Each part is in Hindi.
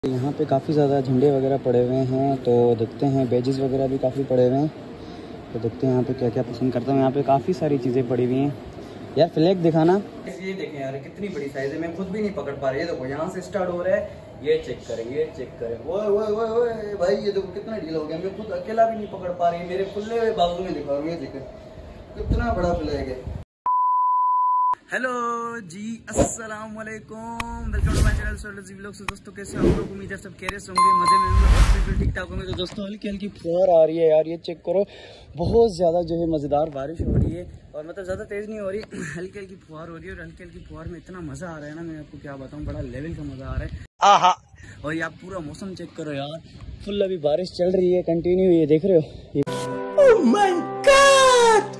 यहाँ पे काफ़ी ज़्यादा झंडे वगैरह पड़े हुए हैं, तो देखते हैं बेजेस वगैरह भी काफ़ी पड़े हुए हैं, तो देखते हैं यहाँ पे क्या क्या पसंद करता हूँ। यहाँ पे काफ़ी सारी चीज़ें पड़ी हुई हैं यार। फ्लैग दिखाना, ये देखें यार कितनी बड़ी साइज़ है, मैं खुद भी नहीं पकड़ पा रही है। देखो यहाँ से स्टार्ट हो रहा है, ये चेक करें, ये चेक करें। ओए ओए ओए ओए भाई, ये देखो कितना ढीला हो गया, मैं खुद अकेला भी नहीं पकड़ पा रही, मेरे खुले हुए बाजू में दिखा रहा हूँ। ये देखें कितना बड़ा फ्लैग है। हेलो जी, अस्सलाम वालेकुम, welcome to my channel Sohail vlogs. तो दोस्तों कैसे आप लोग, उम्मीद है सब खैरियत से होंगे, मजे में होंगे और बिल्कुल ठीक ठाक होंगे। तो दोस्तों हल्की हल्की फुहार आ रही है यार, ये चेक करो, बहुत ज़्यादा जो है मज़ेदार बारिश हो रही है, और मतलब ज़्यादा तेज़ नहीं हो रही, हल्की हल्की फुहार हो रही है। और हल्की हल्की फुहार में इतना मज़ा आ रहा है ना, मैं आपको क्या बताऊँ, बड़ा लेवल का मज़ा आ रहा है। आहा, और ये आप पूरा मौसम चेक करो यार, फुल अभी बारिश चल रही है, कंटिन्यू, ये देख रहे हो, ओह माय गॉड,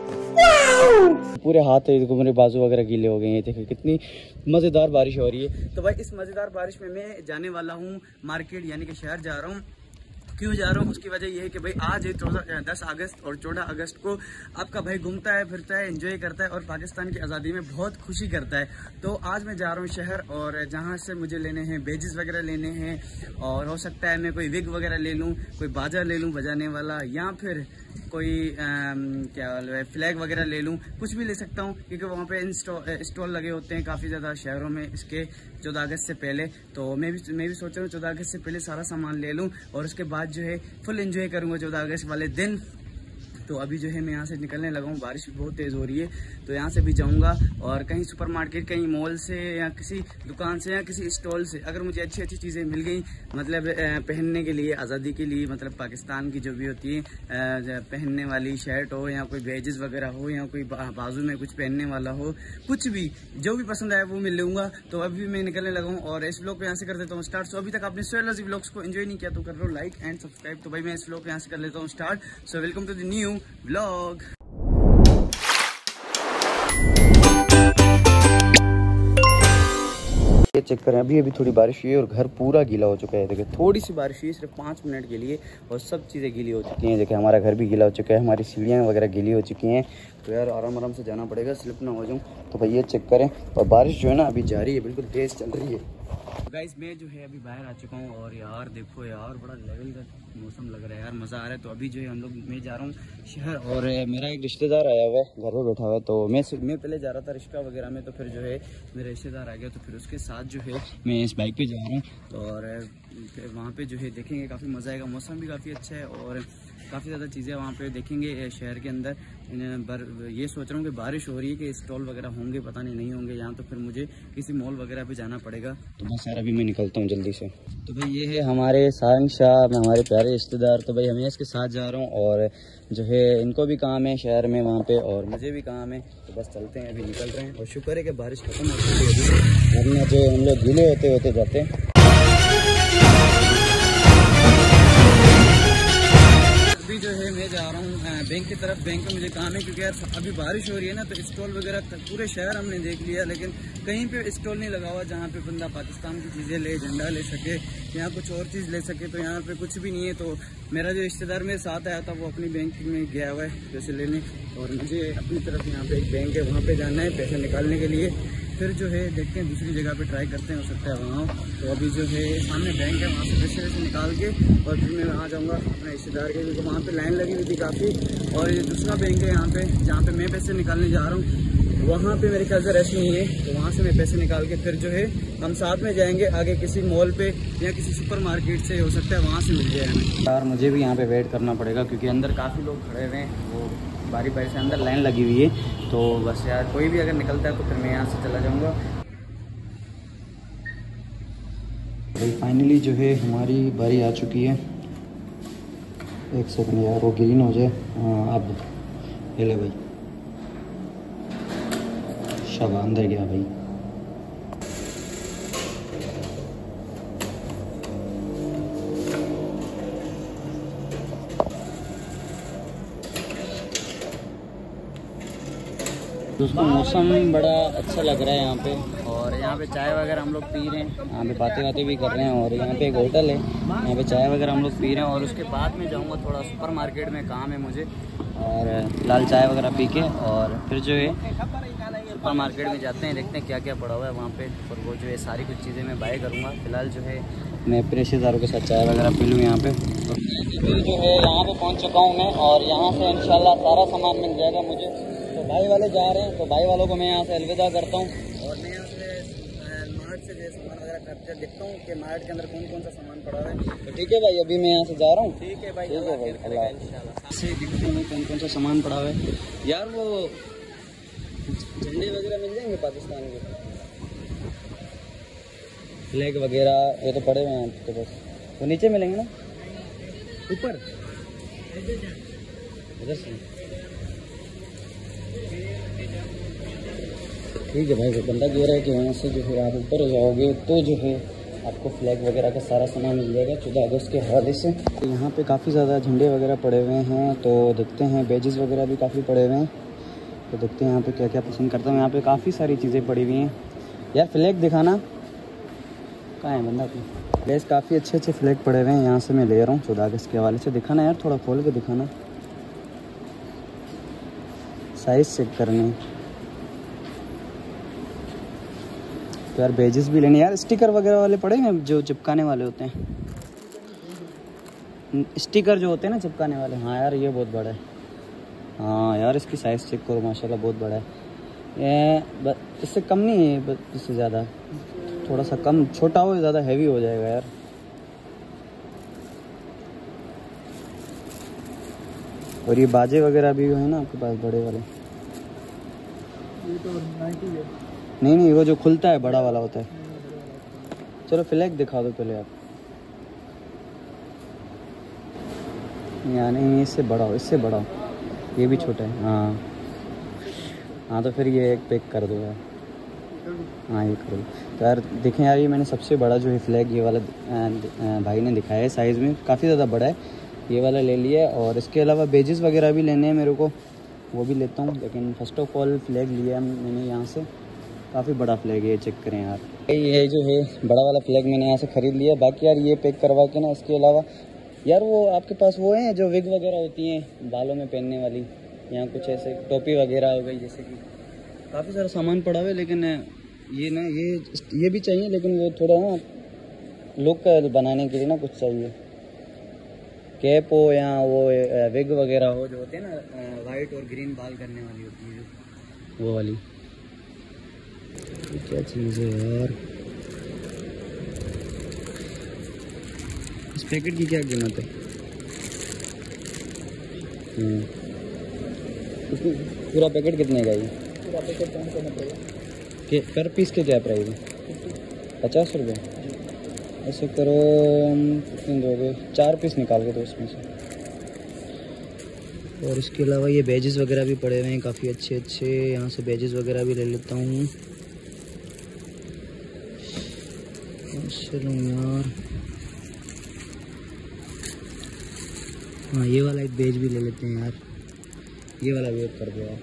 पूरे हाथ है, देखो मेरे बाजू वगैरह गीले हो गए हैं। देखो कितनी मज़ेदार बारिश हो रही है। तो भाई इस मज़ेदार बारिश में मैं जाने वाला हूँ मार्केट, यानी कि शहर जा रहा हूँ। क्यों जा रहा हूँ, उसकी वजह यह है कि भाई आज है 10 अगस्त, और 14 अगस्त को आपका भाई घूमता है, फिरता है, एंजॉय करता है, और पाकिस्तान की आज़ादी में बहुत खुशी करता है। तो आज मैं जा रहा हूँ शहर, और जहाँ से मुझे लेने हैं बेजेस वगैरह लेने हैं, और हो सकता है मैं कोई विग वगैरह ले लूँ, कोई बाजा ले लूँ बजाने वाला, या फिर कोई क्या फ्लैग वगैरह ले लूँ, कुछ भी ले सकता हूँ, क्योंकि वहाँ पे स्टॉल लगे होते हैं काफ़ी ज़्यादा शहरों में इसके 14 अगस्त से पहले। तो मैं भी सोच रहा हूँ 14 अगस्त से पहले सारा सामान ले लूँ, और उसके बाद जो है फुल एंजॉय करूँगा 14 अगस्त वाले दिन। तो अभी जो है मैं यहाँ से निकलने लगा हूँ, बारिश भी बहुत तेज़ हो रही है, तो यहाँ से भी जाऊँगा, और कहीं सुपरमार्केट, कहीं मॉल से, या किसी दुकान से, या किसी स्टॉल से अगर मुझे अच्छी अच्छी चीज़ें मिल गई, मतलब पहनने के लिए, आज़ादी के लिए, मतलब पाकिस्तान की जो भी होती है पहनने वाली शर्ट हो, या कोई बेजेस वगैरह हो, या कोई बाजू में कुछ पहनने वाला हो, कुछ भी जो भी पसंद आए वो मैं लूँगा। तो अभी मैं निकलने लगा हूँ, और इस व्लॉग को यहाँ से कर देता हूँ स्टार्ट। सो अभी तक आपने सोहाइल.i व्लॉग्स को एंजॉय नहीं किया तो कर लो लाइक एंड सब्सक्राइब। तो भाई मैं इस व्लॉग को यहाँ से कर लेता हूँ start. So welcome to the new vlog. ये चेक करें, अभी थोड़ी बारिश हुई है और घर पूरा गीला हो चुका है। देखिए थोड़ी सी बारिश हुई सिर्फ 5 मिनट के लिए, और सब चीज़ें गीली हो चुकी हैं। देखिए हमारा घर भी गीला हो चुका है, हमारी सीढ़ियाँ वगैरह गीली हो चुकी हैं। तो यार आराम आराम से जाना पड़ेगा, स्लिप ना हो जाऊँ। तो भाई ये चेक करें, और बारिश जो है ना अभी जारी है, बिल्कुल तेज़ चल रही है। गाइस मैं जो है अभी बाहर आ चुका हूँ, और यार देखो यार बड़ा लेवल का मौसम लग रहा है यार, मज़ा आ रहा है। तो अभी जो है हम लोग, मैं जा रहा हूँ शहर, और मेरा एक रिश्तेदार आया हुआ है, घर में बैठा हुआ है। तो मैं पहले जा रहा था रिक्शा वगैरह में, तो फिर जो है मेरा रिश्तेदार आ गया, तो फिर उसके साथ जो है मैं इस बाइक पे जा रहा हूँ, और वहाँ पे जो है देखेंगे, काफ़ी मज़ा आएगा। मौसम भी काफ़ी अच्छा है, और काफ़ी ज़्यादा चीज़ें वहाँ पे देखेंगे शहर के अंदर। ये सोच रहा हूँ कि बारिश हो रही है कि स्टॉल वगैरह होंगे, पता नहीं होंगे यहाँ, तो फिर मुझे किसी मॉल वगैरह पे जाना पड़ेगा। तो बस यार अभी मैं निकलता हूँ जल्दी से। तो भाई ये है हमारे सारंग शाह, हमारे प्यारे रिश्तेदार। तो भाई हमें इसके साथ जा रहा हूँ, और जो है इनको भी काम है शहर में वहाँ पे, और मुझे भी काम है। तो बस चलते हैं, अभी निकल रहे हैं, और शुक्र है कि बारिश खत्म हो चुकी है, वरना जो हम लोग गीले होते जाते हैं। अभी जो है मैं जा रहा हूँ बैंक की तरफ। बैंक में मुझे काम है, क्योंकि यार अभी बारिश हो रही है ना, तो स्टॉल वगैरह पूरे शहर हमने देख लिया, लेकिन कहीं पे स्टॉल नहीं लगा हुआ जहाँ पे बंदा पाकिस्तान की चीज़ें ले, झंडा ले सके, या कुछ और चीज़ ले सके। तो यहाँ पे कुछ भी नहीं है। तो मेरा जो रिश्तेदार मेरे साथ आया था, वो अपनी बैंक में गया हुआ है पैसे लेने, और मुझे अपनी तरफ यहाँ पे एक बैंक है, वहाँ पे जाना है पैसे निकालने के लिए। फिर जो है देखते हैं, दूसरी जगह पे ट्राई करते हैं, हो सकता है वहाँ। तो अभी जो है सामने बैंक है, वहाँ से पैसे निकाल के, और फिर मैं वहाँ जाऊँगा अपने रिश्तेदार के, क्योंकि वहाँ पे लाइन लगी हुई थी काफ़ी। और ये दूसरा बैंक है यहाँ पे, जहाँ पे मैं पैसे निकालने जा रहा हूँ, वहाँ पे मेरे ख्याल से रश नहीं है। तो वहाँ से मैं पैसे निकाल के फिर जो है हम साथ में जाएंगे आगे किसी मॉल पे, या किसी सुपर मार्केट से, हो सकता है वहाँ से मिल जाए हमें। यार मुझे भी यहाँ पे वेट करना पड़ेगा, क्योंकि अंदर काफ़ी लोग खड़े हुए हैं, वो बारी से अंदर लाइन लगी हुई है। तो बस यार कोई भी अगर निकलता है तो फिर मैं यहाँ से चला जाऊँगा। भाई फाइनली जो है हमारी बारी आ चुकी है। एक सेकंड यार, वो ग्रीन हो जाए। अब ये ले भाई, शाबाश, अंदर गया भाई। दोस्तों मौसम बड़ा अच्छा लग रहा है यहाँ पे, और यहाँ पे चाय वगैरह हम लोग पी रहे हैं, यहाँ पे बातें भी कर रहे हैं, और यहाँ पे एक होटल है, यहाँ पे चाय वगैरह हम लोग पी रहे हैं। और उसके बाद में जाऊँगा थोड़ा सुपर मार्केट में काम है मुझे, और लाल चाय वगैरह पी के, और फिर जो है सुपर मार्केट में जाते हैं, देखते हैं क्या क्या पड़ा हुआ है वहाँ पे, और वो जो है सारी कुछ चीज़ें मैं बाय करूँगा। फिलहाल जो है मैं अपने रिश्तेदारों के साथ चाय वगैरह पी लूँ यहाँ पे। तो जो है यहाँ पे पहुँच चुका हूँ मैं, और यहाँ से इंशाल्लाह सारा सामान मिल जाएगा मुझे। तो भाई वाले जा रहे हैं, तो भाई वालों को मैं यहाँ से अलविदा करता हूँ, और मैं यहाँ से मार्ट से जो सामान वगैरह खरीद देखता हूँ कि मार्ट के अंदर कौन कौन सा सामान पड़ा है। तो ठीक है भाई, अभी मैं यहाँ से जा रहा हूँ। ठीक है भाई, अल्लाह से देखते हैं कौन कौन सा सामान पड़ा है। यार वो झंडे वगैरह मिल जाएंगे पाकिस्तान के, फ्लैग वगैरह ये तो पड़े हुए हैं तो बस, वो नीचे मिलेंगे ना, ऊपर इधर से। ठीक है भाई, वो बंदा कह रहा है कि वहाँ से जो है आप ऊपर हो जाओगे तो जो है आपको फ्लैग वगैरह का सारा सामान मिल जाएगा 14 अगस्त के हवाले से। तो यहाँ पे काफ़ी ज़्यादा झंडे वगैरह पड़े हुए हैं, तो देखते हैं बैजेस वगैरह भी काफ़ी पड़े हुए हैं। तो देखते हैं यहाँ पे क्या क्या पसंद करता हूँ। यहाँ पे काफ़ी सारी चीज़ें पड़ी हुई हैं। यार फ्लैग दिखाना, कहाँ है बंदा को। गैस काफ़ी अच्छे अच्छे फ्लैग पड़े हुए हैं, यहाँ से मैं ले रहा हूँ 14 अगस्त के हवाले से। दिखाना यार, थोड़ा खोल के दिखाना, साइज़ चेक करनी। तो यार बैजेस भी लेने, यार स्टिकर वगैरह वाले पड़े हैं जो चिपकाने वाले होते हैं, स्टिकर जो होते हैं ना चिपकाने वाले। हाँ यार ये बहुत बड़ा है। हाँ यार इसकी साइज़ चेक करो, माशाल्लाह बहुत बड़ा है। ये इससे कम नहीं है, बस इससे ज़्यादा, थोड़ा सा कम, छोटा हो ज़्यादा हैवी हो जाएगा यार। और ये बाजे वगैरह भी है ना आपके पास बड़े वाले? ये तो 90 है। नहीं, वो जो खुलता है बड़ा वाला होता है। चलो फ्लैग दिखा दो पहले आप। यानी इससे बड़ा हो, इससे बड़ा हो, ये भी छोटा है। हाँ तो फिर ये एक पैक कर दो यार। हाँ ये कर दो। तो यार देखें यार, ये मैंने सबसे बड़ा जो है फ्लैग ये वाला भाई ने दिखाया है, साइज़ में काफ़ी ज़्यादा बड़ा है, ये वाला ले लिया। और इसके अलावा बेजेस वगैरह भी लेने हैं मेरे को, वो भी लेता हूँ। लेकिन फ़र्स्ट ऑफ ऑल फ्लैग लिया मैंने यहाँ से, काफ़ी बड़ा फ्लैग है, ये चेक करें यार। ये जो है बड़ा वाला फ्लैग मैंने यहाँ से ख़रीद लिया। बाकी यार ये पैक करवा के ना, इसके अलावा यार वो आपके पास वो हैं जो विग वगैरह होती हैं बालों में पहनने वाली, यहाँ कुछ ऐसे टोपी वगैरह हो गई, जैसे कि काफ़ी सारा सामान पड़ा हुआ है। लेकिन ये ना ये भी चाहिए, लेकिन वो थोड़ा ना लुक बनाने के लिए ना कुछ चाहिए, कैप हो या वो विग वगैरह हो जो होते हैं ना वाइट और ग्रीन बाल करने वाली होती है जो, वो वाली। क्या चीज़ है यार, इस पैकेट की क्या कीमत है? पूरा पैकेट कितने का है? पूरा पैकेट 590 के पर पीस के क्या प्राइस है? 50 रुपये। ऐसे करो, कितने दोगे? 4 पीस निकाल के दो इसमें से। और इसके अलावा ये बैजेस वगैरह भी पड़े हुए हैं काफ़ी अच्छे अच्छे, यहाँ से बैजेस वगैरह भी ले लेता हूँ। चलो यार, हाँ ये वाला एक बैज भी ले लेते हैं यार, ये वाला वेट कर दो यार।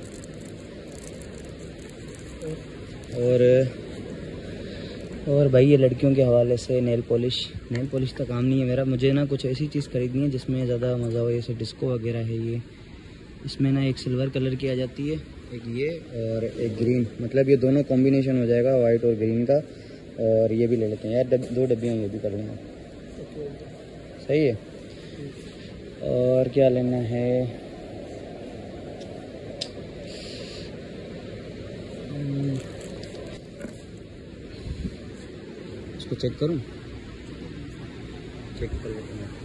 और भाई ये लड़कियों के हवाले से नेल पॉलिश का काम नहीं है मेरा, मुझे ना कुछ ऐसी चीज़ खरीदनी है जिसमें ज़्यादा मज़ा हो। जैसे डिस्को वगैरह है ये, इसमें ना एक सिल्वर कलर की आ जाती है, एक ये और एक ग्रीन, मतलब ये दोनों कॉम्बिनेशन हो जाएगा वाइट और ग्रीन का। और ये भी ले लेते हैं यार, 2 डब्बियाँ ये भी कर लेंगे, सही है। और क्या लेना है? इसको चेक करूं, चेक कर लेते हैं।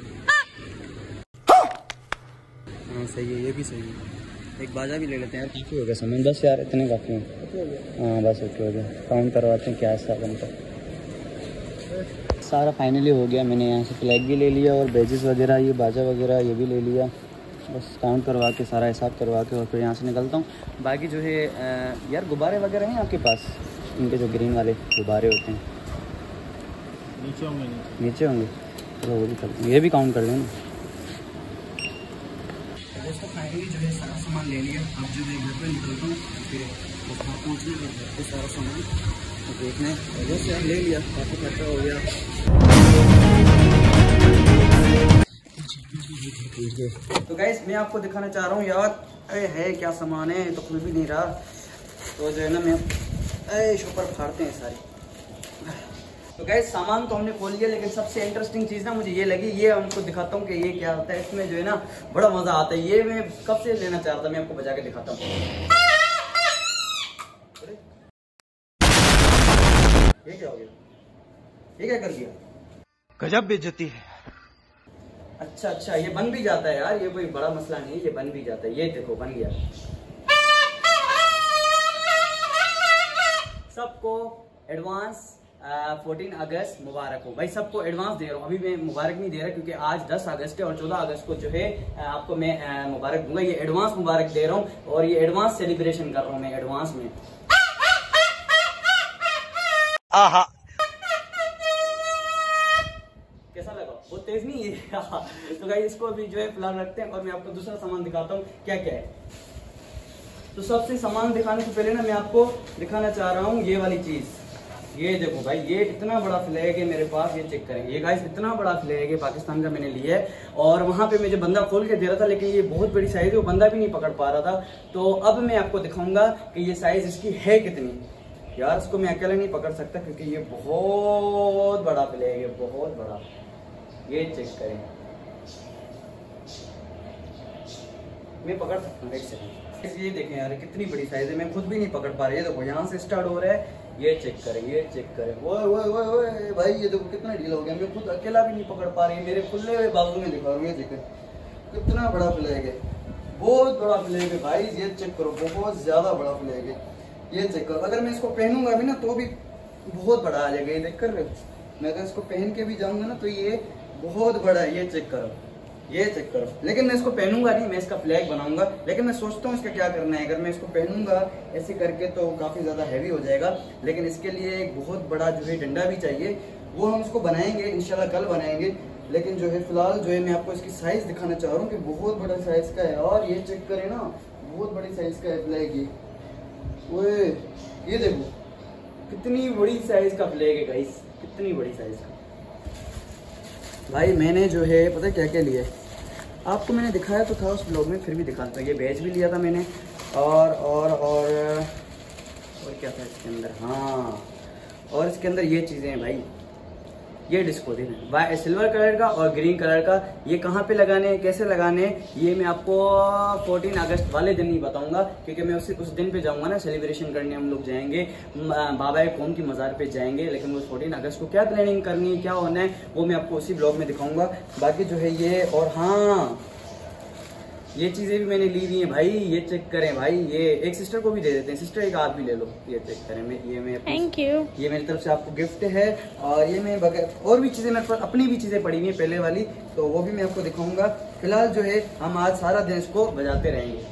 हाँ सही है, ये भी सही है। एक बाजा भी ले लेते हैं यार, काफ़ी हो गया सामान, बस यार इतने काफ़ी हैं। हाँ बस ओके हो गया, काउंट करवाते हैं क्या ऐसा बनता है। सारा फाइनली हो गया, मैंने यहाँ से फ्लैग भी ले लिया और बैजेस वगैरह, ये बाजा वगैरह ये भी ले लिया। बस काउंट करवा के, सारा हिसाब करवा के और फिर यहाँ से निकलता हूँ। बाकी जो है यार गुब्बारे वगैरह हैं आपके पास, इनके जो ग्रीन वाले गुब्बारे होते हैं? नीचे होंगे। चलो वो भी करते हैं, ये भी काउंट कर लेना। दोस्तों फाइनली जो है सारा सामान ले लिया। अब जो है घर पर निकलता हूँ, फिर वहाँ पहुँचने का घर पर सारा सामान तो देखना है। जैसे ले लिया, काफ़ी खर्चा हो गया। तो गाइस मैं आपको दिखाना चाह रहा हूँ यार, अरे है क्या सामान है, तो खुल भी नहीं रहा। तो जो है ना मैं ऊपर फाड़ते हैं सारी। तो गाइस सामान तो हमने खोल लिया, लेकिन सबसे इंटरेस्टिंग चीज़ ना मुझे ये लगी, ये हमको दिखाता हूँ कि ये क्या होता है। इसमें जो है ना बड़ा मज़ा आता है। ये मैं कब से लेना चाह रहा था, मैं आपको बजा के दिखाता हूँ। ये क्या हो गया, ये क्या कर दिया? गजब बेइज्जती है। अच्छा ये बन भी जाता है यार, ये कोई बड़ा मसला नहीं है, ये बन भी जाता है। ये देखो बन गया। सबको एडवांस 14 अगस्त मुबारक हो भाई, सबको एडवांस दे रहा हूँ। अभी मैं मुबारक नहीं दे रहा क्योंकि आज 10 अगस्त है और 14 अगस्त को जो है आपको मैं मुबारक दूंगा। ये एडवांस मुबारक दे रहा हूँ और ये एडवांस सेलिब्रेशन कर रहा हूँ मैं एडवांस में। आहा, कैसा लगा? बहुत तेज नहीं है। तो गाइस इसको अभी जो है फिलहाल रखते हैं और मैं आपको दूसरा सामान दिखाता हूँ क्या क्या है। तो सबसे सामान दिखाने से पहले ना मैं आपको दिखाना चाह रहा हूँ ये वाली चीज। ये देखो भाई, ये इतना बड़ा फ्लैग है मेरे पास, ये चेक करें। ये गाइस इतना बड़ा फ्लैग है पाकिस्तान का, मैंने लिया है। और वहां पे मुझे बंदा खोल के दे रहा था, लेकिन ये बहुत बड़ी साइज है, वो बंदा भी नहीं पकड़ पा रहा था। तो अब मैं आपको दिखाऊंगा कि ये साइज इसकी है कितनी। यार इसको मैं अकेला नहीं पकड़ सकता क्योंकि ये बहुत बड़ा फ्लैग है, बहुत बड़ा। ये चेक करें, मैं पकड़ सकता हूँ एक सेकंड। ये देखें यार कितनी बड़ी साइज है, मैं खुद भी नहीं पकड़ पा रहा। ये देखो यहाँ से स्टार्ट हो रहा है, ये चेक करें, ये चेक करें। ओए भाई ये देखो कितना ढीला हो गया, मैं खुद अकेला भी नहीं पकड़ पा रही। मेरे खुले हुए बाजू में दिखा रहा हूँ, ये चेक कितना बड़ा फ्लैग है, बहुत बड़ा फ्लैग है भाई। ये चेक करो, बहुत ज्यादा बड़ा फ्लैग है। ये चेक करो, अगर मैं इसको पहनूंगा भी ना तो भी बहुत बड़ा आ जाएगा। ये देख कर रहे हो, मैं अगर इसको पहन के भी जाऊंगा ना तो ये बहुत बड़ा है। ये चेक करो, ये चेक करो। लेकिन मैं इसको पहनूंगा नहीं, मैं इसका फ्लैग बनाऊंगा। लेकिन मैं सोचता हूँ इसका क्या करना है। अगर मैं इसको पहनूंगा ऐसे करके तो काफी ज्यादा हैवी हो जाएगा, लेकिन इसके लिए एक बहुत बड़ा जो है डंडा भी चाहिए। वो हम इसको बनाएंगे इंशाल्लाह, कल बनाएंगे। लेकिन जो है फिलहाल जो है मैं आपको इसकी साइज दिखाना चाह रहा हूँ कि बहुत बड़ा साइज का है। और ये चेक करें ना, बहुत बड़ी साइज का है फ्लैग। ये देखो कितनी बड़ी साइज का फ्लैग है गाइस, कितनी बड़ी साइज का। भाई मैंने जो है पता है क्या क्या लिया है, आपको मैंने दिखाया तो था उस ब्लॉग में, फिर भी दिखाता हूँ। ये बैच भी लिया था मैंने और क्या था इसके अंदर, हाँ, और इसके अंदर ये चीज़ें हैं भाई। ये डिस्को है सिल्वर कलर का और ग्रीन कलर का। ये कहाँ पे लगाने हैं, कैसे लगाने हैं, ये मैं आपको 14 अगस्त वाले दिन ही बताऊंगा, क्योंकि मैं उस दिन पे जाऊंगा ना सेलिब्रेशन करने। हम लोग जाएंगे बाबा कौम की मज़ार पे जाएंगे, लेकिन वो 14 अगस्त को क्या प्लानिंग करनी है, क्या होना है, वो मैं आपको उसी ब्लॉग में दिखाऊंगा। बाकी जो है ये, और हाँ ये चीज़ें भी मैंने ली हुई हैं भाई। ये चेक करें भाई, ये एक सिस्टर को भी दे देते हैं। सिस्टर एक आप भी ले लो। ये चेक करें, मैं थैंक यू, ये मेरी तरफ से आपको गिफ्ट है। और ये मैं और भी चीज़ें मेरे पास अपनी भी चीज़ें पड़ी हुई हैं पहले वाली, तो वो भी मैं आपको दिखाऊंगा। फिलहाल जो है हम आज सारा दिन इसको बजाते रहेंगे।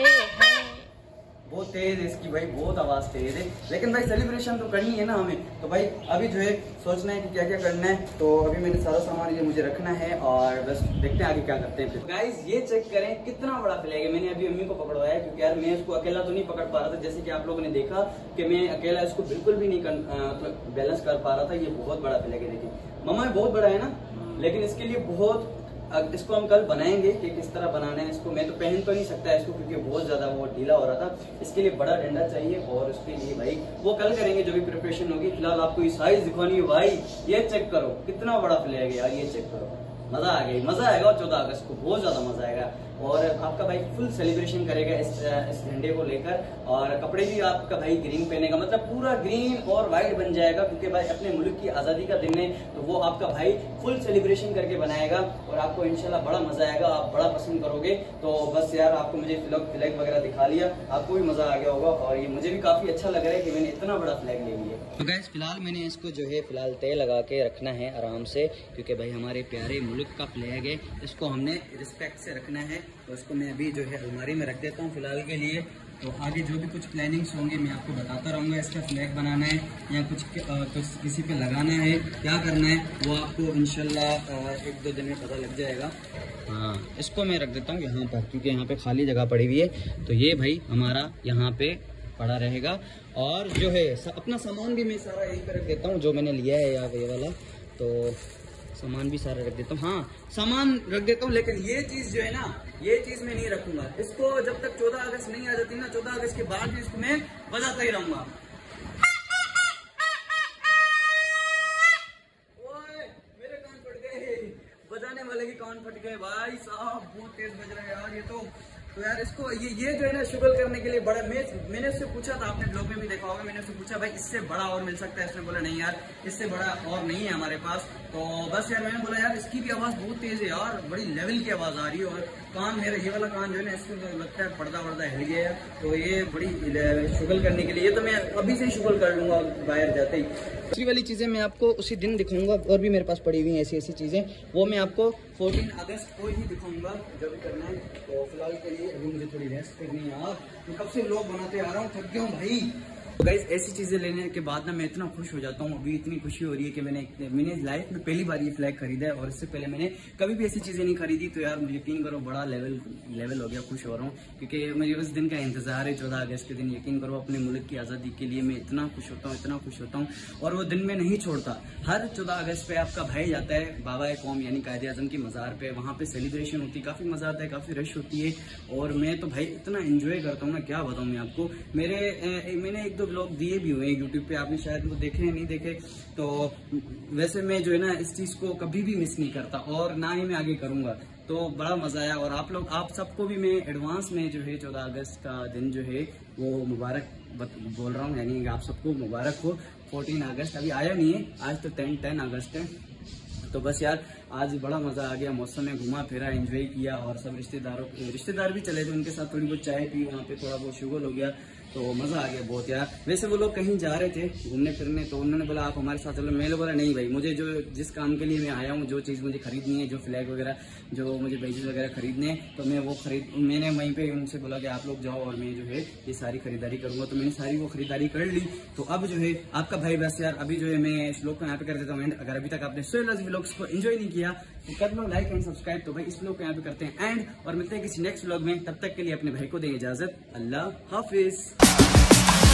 बहुत तेज है इसकी भाई, बहुत आवाज तेज है, लेकिन भाई सेलिब्रेशन तो करनी है ना हमें। तो भाई अभी जो है सोचना है कि क्या क्या करना है। तो अभी मैंने सारा सामान ये मुझे रखना है और बस देखते हैं आगे क्या करते हैं। फिर गाइस ये चेक करें कितना बड़ा फ्लैग है। मैंने अभी अम्मी को पकड़वाया है क्योंकि यार मैं इसको अकेला तो नहीं पकड़ पा रहा था। जैसे कि आप लोगों ने देखा कि मैं अकेला इसको बिल्कुल भी नहीं बैलेंस कर पा रहा था। ये बहुत बड़ा फ्लैग है, देखिए मम्मा बहुत बड़ा है ना, लेकिन इसके लिए बहुत, इसको हम कल बनाएंगे कि किस तरह बनाना है इसको। मैं तो पहन तो नहीं सकता इसको क्योंकि बहुत ज्यादा वो ढीला हो रहा था। इसके लिए बड़ा डंडा चाहिए और उसके लिए भाई वो कल करेंगे जो भी प्रिपरेशन होगी। फिलहाल आपको ये साइज दिखानी है भाई। ये चेक करो कितना बड़ा फ्लैग है यार, ये चेक करो। मजा आ गई, मजा आएगा 14 अगस्त को, बहुत ज्यादा मजा आएगा। और आपका भाई फुल सेलिब्रेशन करेगा इस झंडे को लेकर। और कपड़े भी आपका भाई ग्रीन पहनेगा, मतलब पूरा ग्रीन और व्हाइट बन जाएगा क्योंकि भाई अपने मुल्क की आज़ादी का दिन है। तो वो आपका भाई फुल सेलिब्रेशन करके बनाएगा और आपको इंशाल्लाह बड़ा मजा आएगा, आप बड़ा पसंद करोगे। तो बस यार आपको मुझे फ्लैग वगैरह दिखा लिया, आपको भी मजा आ गया होगा और ये मुझे भी काफी अच्छा लग रहा है कि मैंने इतना बड़ा फ्लैग ले लिया। तो गाइस फिलहाल मैंने इसको जो है फिलहाल तय लगा के रखना है आराम से, क्योंकि भाई हमारे प्यारे मुल्क का फ्लैग है, इसको हमने रिस्पेक्ट से रखना है। तो इसको मैं अभी जो है अलमारी में रख देता हूँ फिलहाल के लिए। तो आगे जो भी कुछ प्लानिंग्स होंगे मैं आपको बताता रहूँगा। इसका फ्लैग बनाना है या कुछ किसी पे लगाना है, क्या करना है, वो आपको इंशाल्लाह 1-2 दिन में पता लग जाएगा। हाँ इसको मैं रख देता हूँ यहाँ पर, क्योंकि यहाँ पे खाली जगह पड़ी हुई है। तो ये भाई हमारा यहाँ पे पड़ा रहेगा। और जो है अपना सामान भी मैं सारा यहीं पर रख देता हूँ जो मैंने लिया है या ये वाला। तो सामान भी सारा रख देता हूँ। हाँ सामान रख देता हूँ, लेकिन ये चीज़ जो है ना, ये चीज़ मैं नहीं रखूंगा। इसको जब तक 14 अगस्त नहीं आ जाती ना, 14 अगस्त के बाद भी इसको मैं बजाता ही रहूंगा। ओए मेरे कान फट गए, बजाने वाले के कान फट गए भाई साहब, बहुत तेज बज रहा है यार ये तो यार इसको ये जो है ना शुगल करने के लिए बड़ा, मैंने उससे पूछा था, आपने ब्लॉग में भी देखा होगा, मैंने उससे पूछा भाई इससे बड़ा और मिल सकता है? इसने बोला नहीं यार इससे बड़ा और नहीं है हमारे पास। तो बस यार मैंने बोला यार इसकी भी आवाज़ बहुत तेज़ है यार, बड़ी लेवल की आवाज़ आ रही है, और कान मेरा ये वाला कान जो है ना इसमें तो लगता है पर्दा वर्दा हिल गया है, तो ये बड़ी शुगल करने के लिए, ये तो मैं अभी से ही शुगल कर लूँगा बाहर जाते ही। दूसरी वाली चीज़ें मैं आपको उसी दिन दिखाऊंगा, और भी मेरे पास पड़ी हुई हैं ऐसी ऐसी चीज़ें, वो मैं आपको 14 अगस्त को ही दिखाऊंगा जो भी करना है। तो फिलहाल के लिए अभी मुझे थोड़ी रेस्ट करनी है यार, मैं कब से व्लॉग बनाते आ रहा हूँ, थक गया हूँ भाई। गाइस ऐसी चीज़ें लेने के बाद ना मैं इतना खुश हो जाता हूँ, अभी इतनी खुशी हो रही है कि मैंने लाइफ में पहली बार ये फ्लैग खरीदा है, और इससे पहले मैंने कभी भी ऐसी चीज़ें नहीं खरीदी। तो यार मुझे यकीन करो बड़ा लेवल हो गया, खुश हो रहा हूँ, क्योंकि मुझे उस दिन का इंतजार है 14 अगस्त के दिन। यकीन करो अपने मुल्क की आज़ादी के लिए मैं इतना खुश होता हूँ, इतना खुश होता हूँ, और वो दिन में नहीं छोड़ता। हर 14 अगस्त पे आपका भाई जाता है बाबा कौम यानी कायदे आज़म की मज़ार पे, वहाँ पे सेलिब्रेशन होती है, काफ़ी मज़ा आता है, काफ़ी रश होती है, और मैं तो भाई इतना एंजॉय करता हूँ ना, क्या बताऊँ मैं आपको। मैंने 1-2 ब्लॉग दिए भी हुए यूट्यूब पे, आपने शायद वो देखे या नहीं देखे। तो वैसे मैं जो है ना इस चीज़ को कभी भी मिस नहीं करता, और ना ही मैं आगे करूँगा। तो बड़ा मज़ा आया, और आप सबको भी मैं एडवांस में जो है 14 अगस्त का दिन जो है वो मुबारक बोल रहा हूँ, यानी आप सबको मुबारक हो। 14 अगस्त अभी आया नहीं है, आज तो 10 अगस्त है। तो बस यार आज बड़ा मज़ा आ गया, मौसम में घुमा फिरा, एंजॉय किया, और सब रिश्तेदार भी चले थे, उनके साथ थोड़ी बहुत चाय पी, वहाँ पे थोड़ा बहुत शुगर हो गया, तो मज़ा आ गया बहुत यार। वैसे वो लोग कहीं जा रहे थे घूमने फिरने, तो उन्होंने बोला आप हमारे साथ चलो। मैंने बोला नहीं भाई, मुझे जिस काम के लिए मैं आया हूँ, जो चीज़ मुझे खरीदनी है, जो फ्लैग वगैरह, जो मुझे बैजेस वगैरह खरीदने हैं, तो मैं वो मैंने वहीं पे उनसे बोला कि आप लोग जाओ और मैं जो है ये सारी खरीदारी करूँगा। तो मैंने सारी वो खरीदारी कर ली। तो अब जो है आपका भाई बस यार अभी जो है मैं इस व्लॉग को यहाँ पे कर देता हूँ एंड। अगर अभी तक आपने सोहाइल व्लॉग्स को एंजॉय नहीं किया तो कर लो लाइक एंड सब्सक्राइब। तो भाई इस व्लॉग को यहाँ पे करते हैं एंड, और मिलते हैं किसी नेक्स्ट व्लॉग में। तब तक के लिए अपने भाई को दें इजाजत। अल्लाह हाफिज।